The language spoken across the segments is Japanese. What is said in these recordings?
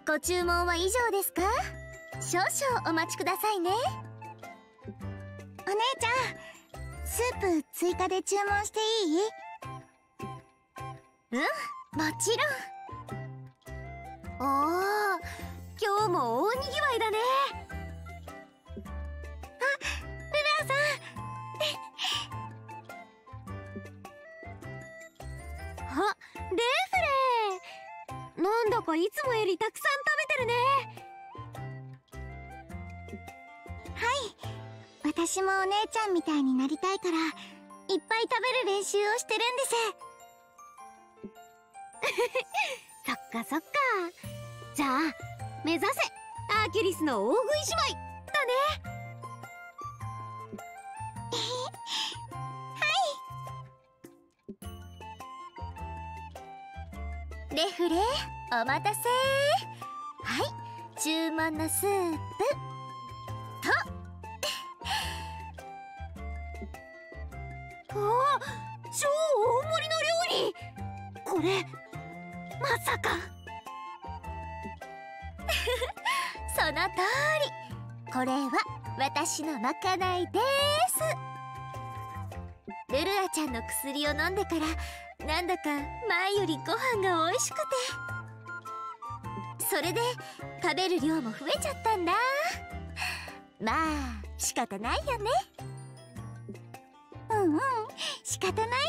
ご注文は以上ですか？少々お待ちくださいね。 お姉ちゃん、スープ追加で注文していい？ うん、もちろん。おー、今日も大にぎわいだね。 ルラさん。あ、レフレー。なんだかいつもよりたくさん食べてるね。 はい、私もお姉ちゃんみたいになりたいからいっぱい食べる練習をしてるんです。 そっかそっか。じゃあ目指せアーキュリスの大食い姉妹だね。レフレお待たせ。はい、注文のスープとおお、超大盛りの料理。これまさかその通り。これは私のまかないです。ルルアちゃんの薬を飲んでからなんだか前よりご飯が美味しくて、それで食べる量も増えちゃったんだ。まあ仕方ないよね。 うんうん、仕方ないよ。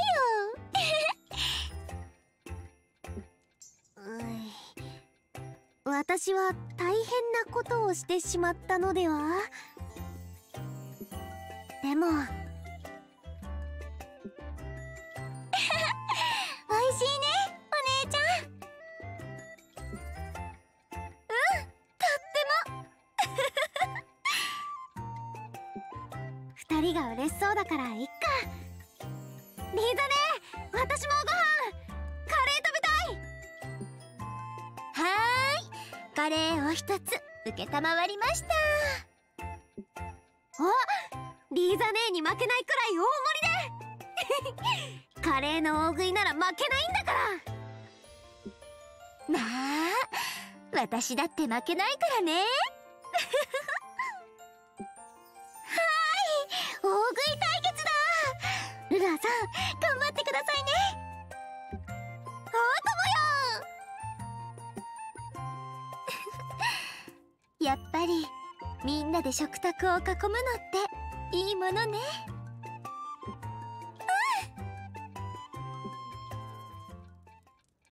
私は大変なことをしてしまったのでは？でも美味しいね、お姉ちゃん。 とっても二人が嬉しそうだからいっか。リーザね、私もご飯カレー食べたい。はーい、カレーを一つ承りました。お、リーザ姉に負けないくらい大盛りでカレーの大食いなら負けないんだから。まあ私だって負けないからね。 大食い対決だ。ルラさん、頑張ってくださいね。 やっぱりみんなで食卓を囲むのっていいものね。